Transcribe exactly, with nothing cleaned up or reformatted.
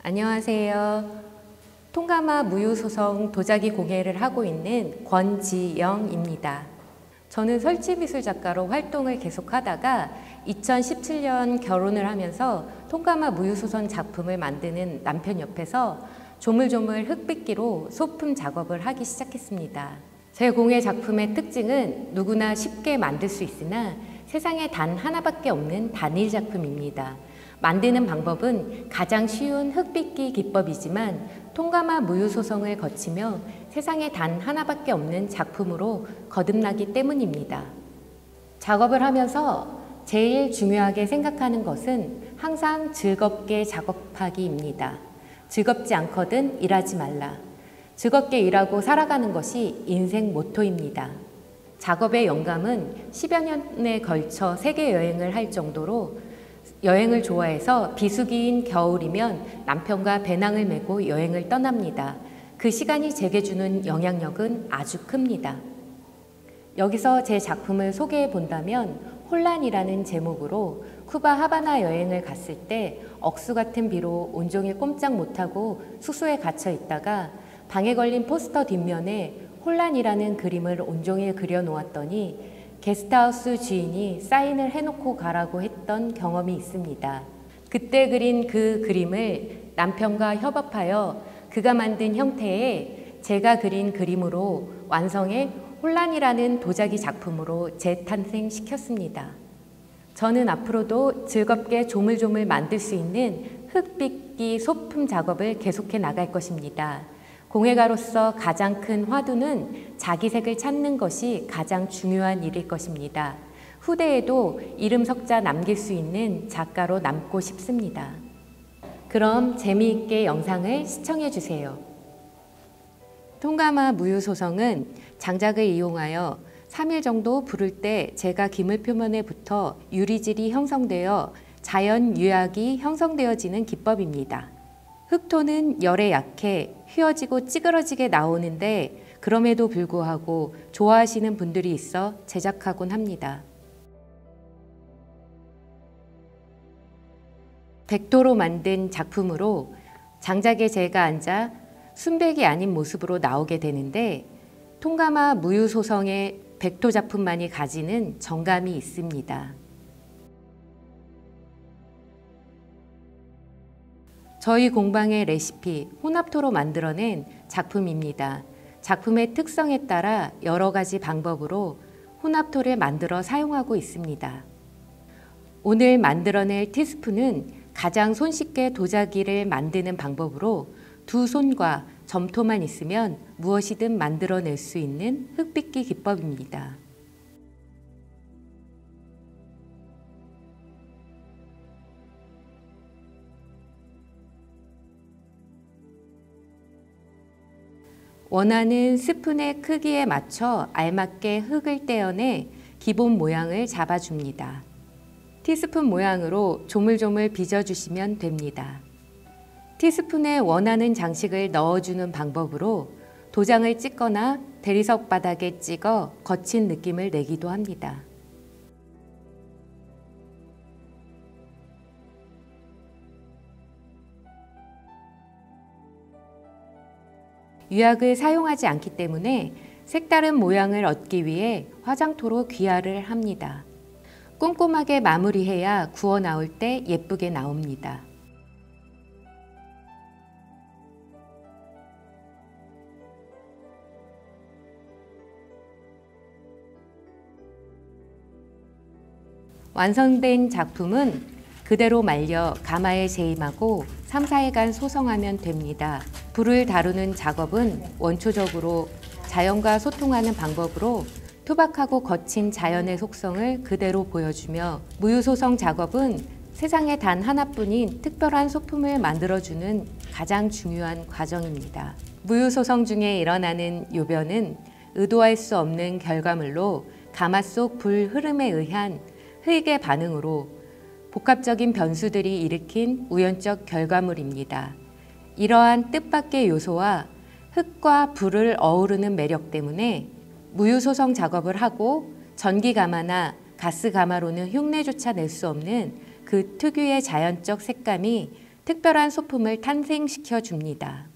안녕하세요. 통가마 무유소성 도자기 공예를 하고 있는 권지영입니다. 저는 설치미술 작가로 활동을 계속하다가 이천십칠 년 결혼을 하면서 통가마 무유소성 작품을 만드는 남편 옆에서 조물조물 흙빗기로 소품 작업을 하기 시작했습니다. 제 공예 작품의 특징은 누구나 쉽게 만들 수 있으나 세상에 단 하나밖에 없는 단일 작품입니다. 만드는 방법은 가장 쉬운 흙빗기 기법이지만 통가마 무유소성을 거치며 세상에 단 하나밖에 없는 작품으로 거듭나기 때문입니다. 작업을 하면서 제일 중요하게 생각하는 것은 항상 즐겁게 작업하기입니다. 즐겁지 않거든 일하지 말라. 즐겁게 일하고 살아가는 것이 인생 모토입니다. 작업의 영감은 십여 년에 걸쳐 세계 여행을 할 정도로 여행을 좋아해서 비수기인 겨울이면 남편과 배낭을 메고 여행을 떠납니다. 그 시간이 제게 주는 영향력은 아주 큽니다. 여기서 제 작품을 소개해 본다면 혼란이라는 제목으로 쿠바 하바나 여행을 갔을 때 억수 같은 비로 온종일 꼼짝 못하고 숙소에 갇혀 있다가 방에 걸린 포스터 뒷면에 혼란이라는 그림을 온종일 그려놓았더니 게스트하우스 주인이 사인을 해놓고 가라고 했던 경험이 있습니다. 그때 그린 그 그림을 남편과 협업하여 그가 만든 형태의 제가 그린 그림으로 완성해 혼란이라는 도자기 작품으로 재탄생시켰습니다. 저는 앞으로도 즐겁게 조물조물 만들 수 있는 흙빗기 소품 작업을 계속해 나갈 것입니다. 공예가로서 가장 큰 화두는 자기 색을 찾는 것이 가장 중요한 일일 것입니다. 후대에도 이름 석자 남길 수 있는 작가로 남고 싶습니다. 그럼 재미있게 영상을 시청해 주세요. 통가마 무유소성은 장작을 이용하여 삼 일 정도 부를 때 제가 기물 표면에 붙어 유리질이 형성되어 자연 유약이 형성되어지는 기법입니다. 흙토는 열에 약해 휘어지고 찌그러지게 나오는데 그럼에도 불구하고 좋아하시는 분들이 있어 제작하곤 합니다. 백토로 만든 작품으로 장작에 제가 앉아 순백이 아닌 모습으로 나오게 되는데 통가마 무유소성의 백토 작품만이 가지는 정감이 있습니다. 저희 공방의 레시피 혼합토로 만들어낸 작품입니다. 작품의 특성에 따라 여러 가지 방법으로 혼합토를 만들어 사용하고 있습니다. 오늘 만들어낼 티스푼은 가장 손쉽게 도자기를 만드는 방법으로 두 손과 점토만 있으면 무엇이든 만들어낼 수 있는 흙빗기 기법입니다. 원하는 스푼의 크기에 맞춰 알맞게 흙을 떼어내 기본 모양을 잡아줍니다. 티스푼 모양으로 조물조물 빚어주시면 됩니다. 티스푼에 원하는 장식을 넣어주는 방법으로 도장을 찍거나 대리석 바닥에 찍어 거친 느낌을 내기도 합니다. 유약을 사용하지 않기 때문에 색다른 모양을 얻기 위해 화장토로 귀화를 합니다. 꼼꼼하게 마무리해야 구워 나올 때 예쁘게 나옵니다. 완성된 작품은 그대로 말려 가마에 재임하고 삼, 사 일간 소성하면 됩니다. 불을 다루는 작업은 원초적으로 자연과 소통하는 방법으로 투박하고 거친 자연의 속성을 그대로 보여주며 무유소성 작업은 세상에 단 하나뿐인 특별한 소품을 만들어주는 가장 중요한 과정입니다. 무유소성 중에 일어나는 요변은 의도할 수 없는 결과물로 가마 속 불 흐름에 의한 흙의 반응으로 복합적인 변수들이 일으킨 우연적 결과물입니다. 이러한 뜻밖의 요소와 흙과 불을 어우르는 매력 때문에 무유소성 작업을 하고 전기가마나 가스가마로는 흉내조차 낼 수 없는 그 특유의 자연적 색감이 특별한 소품을 탄생시켜 줍니다.